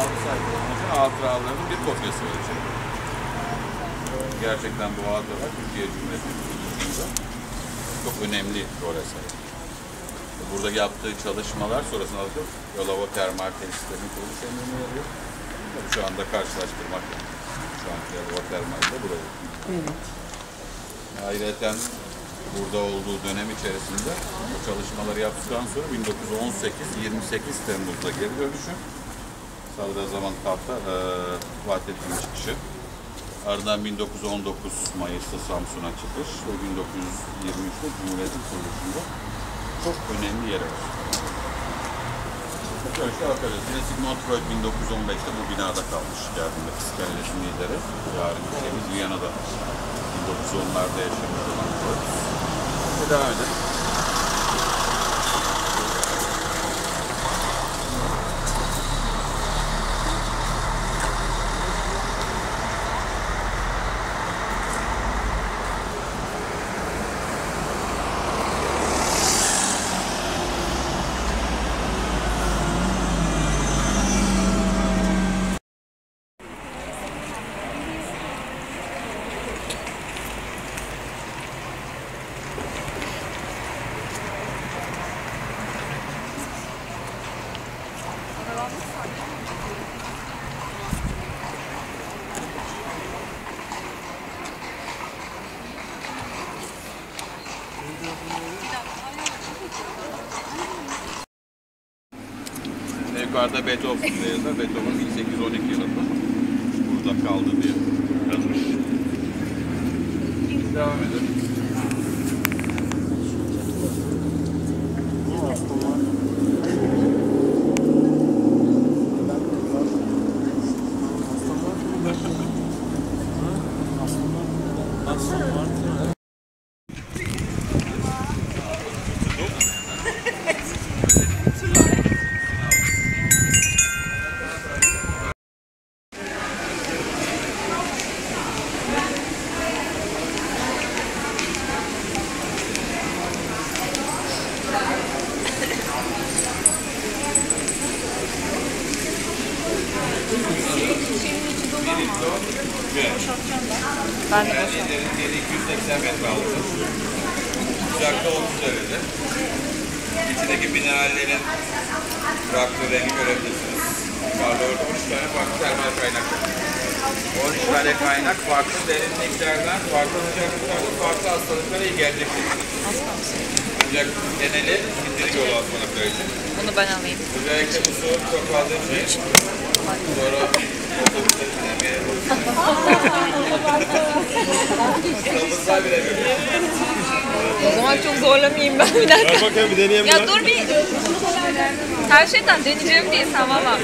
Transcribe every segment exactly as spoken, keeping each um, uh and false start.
altı sayfa olmasın, hatıralarının bir kopyası verecek. Gerçekten bu hatıralar Türkiye Cumhuriyeti'nin çok önemli rol sahip. Burada yaptığı çalışmalar sonrasında alıp Yalova termal tesislerinin kuruluş emrini veriyor. Şu anda karşılaştırmak yani. Şu anki Yalova termalde burayı. Evet. Ayrıca burada olduğu dönem içerisinde bu çalışmaları yaptıktan sonra bin dokuz yüz on sekiz yirmi sekiz Temmuz'da geri dönüşü, Sadra Zaman Kap'ta e, Vahdettin çıkışı, ardından bin dokuz yüz on dokuz Mayıs'ta Samsun'a çıkış ve bin dokuz yüz yirmi üçte Cumhuriyet'in kuruluşunda çok önemli yeri var. Şöyle işte bakarız. Yine Sigmund Freud bin dokuz yüz on beşte bu binada kalmış. Geldiğinde psikanalizm lideri. Yarın ülkemiz Viyana'da bin dokuz yüz onlarda yaşamış olan Freud. Ve devam edelim. Yukarıda Beethoven yazar. Beethoven bin sekiz yüz on iki yılında burada kaldı diye yazmış. Devam edelim. Ben de boşaltacağım. iki yüz seksen metre altı. Sıcakta otuz derece. İçindeki minerallerin bıraktığı rengi görebilirsiniz. Yukarıda orada on üç tane farklı termal kaynak var. on üç tane kaynak farklı derinliklerden, farklı sıcaklıklarda, farklı hastalıklara iyi gelecek şekilde. Ancak geneli sindirik yolu hastalıkları için. Bunu ben alayım. Özellikle bu su çok fazla şey. Sonra otobüslerin dinlemeye Sabırsal bile görüyor. O zaman çok zorlamayayım ben bir dakika. Ver bakayım bir deneyelim. Ya dur bir. Her şeyden deneyeceğim diye sen valla.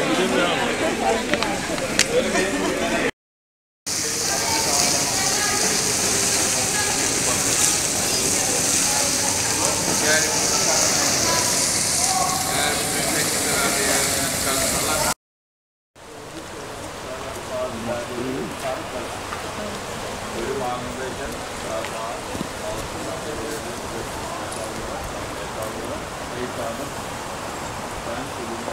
Bölüm anındayken saat altından Beytan'ın ben çözülme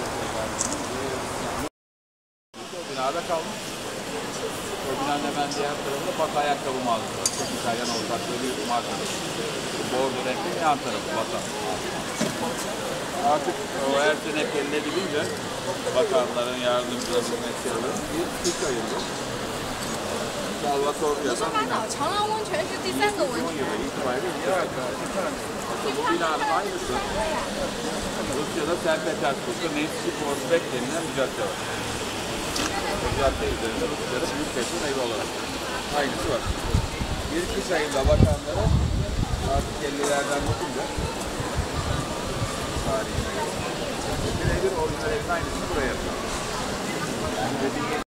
içinde binada kalmış. O binanın hemen diğer tarafında Batı ayakkabı mağazası var. Çok İtalyan ortaklığı bir markadır. Bordo renkli yan tarafı Batı. Artık o her sene eline gidince bakanların, yardımcıların, mesleğilerin bir kış ayırdı. Salvatore yazan bina. on yılı itibariyle yeni bu binanın aynısı Rusya'da Saint Petersburg'da Nevski Prospekt denilen bir cadde var. O cadde üzerinde Rusya'da büyük resim evi olarak aynısı var. Bir kış ayında bakanlara artık ellilerden bakınca tarihine göre birebir orijinal evin aynısını buraya yapıyor.